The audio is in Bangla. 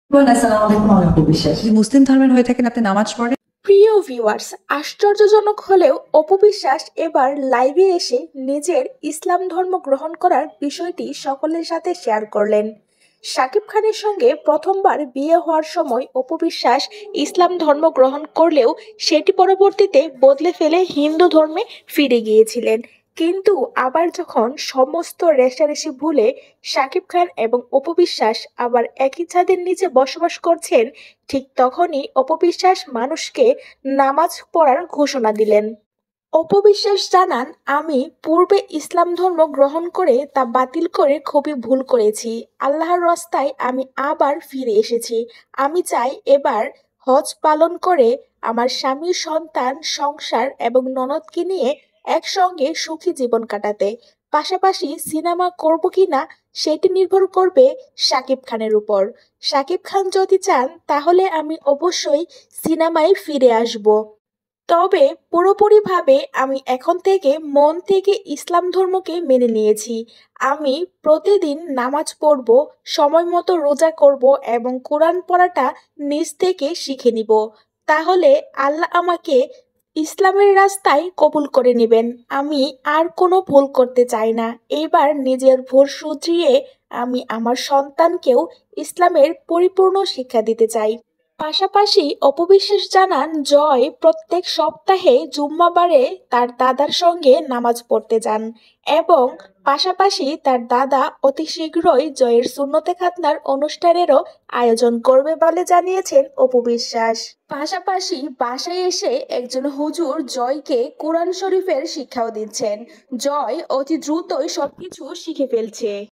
আসসালামু আলাইকুম, আমি অপু বিশ্বাস। যদি মুসলিম ধর্মের হয়ে থাকেন আপনি নামাজ পড়েন? প্রিয় ভিউয়ার্স, আশ্চর্যজনক হলেও অপু বিশ্বাস এবার লাইভে এসে নিজের ইসলাম ধর্ম গ্রহণ করার বিষয়টি সকলের সাথে শেয়ার করলেন। শাকিব খানের সঙ্গে প্রথমবার বিয়ে হওয়ার সময় অপু বিশ্বাস ইসলাম ধর্ম গ্রহণ করলেও সেটি পরবর্তীতে বদলে ফেলে হিন্দু ধর্মে ফিরে গিয়েছিলেন। কিন্তু আবার যখন সমস্ত রেষারেষি ভুলে শাকিব খান এবং অপু বিশ্বাস আবার একই ছাদের নিচে বসবাস করছেন, ঠিক তখনই অপু বিশ্বাস মানুষকে নামাজ পড়ার ঘোষণা দিলেন। অপু বিশ্বাস জানান, আমি পূর্বে ইসলাম ধর্ম গ্রহণ করে তা বাতিল করে খুবই ভুল করেছি। আল্লাহর রাস্তায় আমি আবার ফিরে এসেছি। আমি চাই এবার হজ পালন করে আমার স্বামী, সন্তান, সংসার এবং ননদকে নিয়ে একসঙ্গে সুখী জীবন কাটাতে। পাশাপাশি সিনেমা করব কিনা সেটি নির্ভর করবে শাকিব খানের উপর। শাকিব খান যদি চান তাহলে আমি অবশ্যই সিনেমায় ফিরে আসব। তবে পুরোপুরিভাবে আমি এখন থেকে মন থেকে ইসলাম ধর্মকে মেনে নিয়েছি। আমি প্রতিদিন নামাজ পড়ব, সময় মতো রোজা করব এবং কোরআন পড়াটা নিজ থেকে শিখে নিব। তাহলে আল্লাহ আমাকে ইসলামের রাস্তায় কবুল করে নেবেন। আমি আর কোনো ভুল করতে চাই না। এবার নিজের ভুল শুধরিয়ে আমি আমার সন্তানকেও ইসলামের পরিপূর্ণ শিক্ষা দিতে চাই। পাশাপাশি অপবিশ্বাস জানান, জয় প্রত্যেক সপ্তাহে জুম্মাবারে তার দাদার সঙ্গে নামাজ পড়তে যান এবং পাশাপাশি তার দাদা অতি শীঘ্রই জয়ের সুন্নতে খাতনার অনুষ্ঠানেরও আয়োজন করবে বলে জানিয়েছেন অপবিশ্বাস। পাশাপাশি বাসায় এসে একজন হুজুর জয়কে কোরআন শরীফের শিক্ষাও দিচ্ছেন। জয় অতি দ্রুতই সবকিছু শিখে ফেলছে।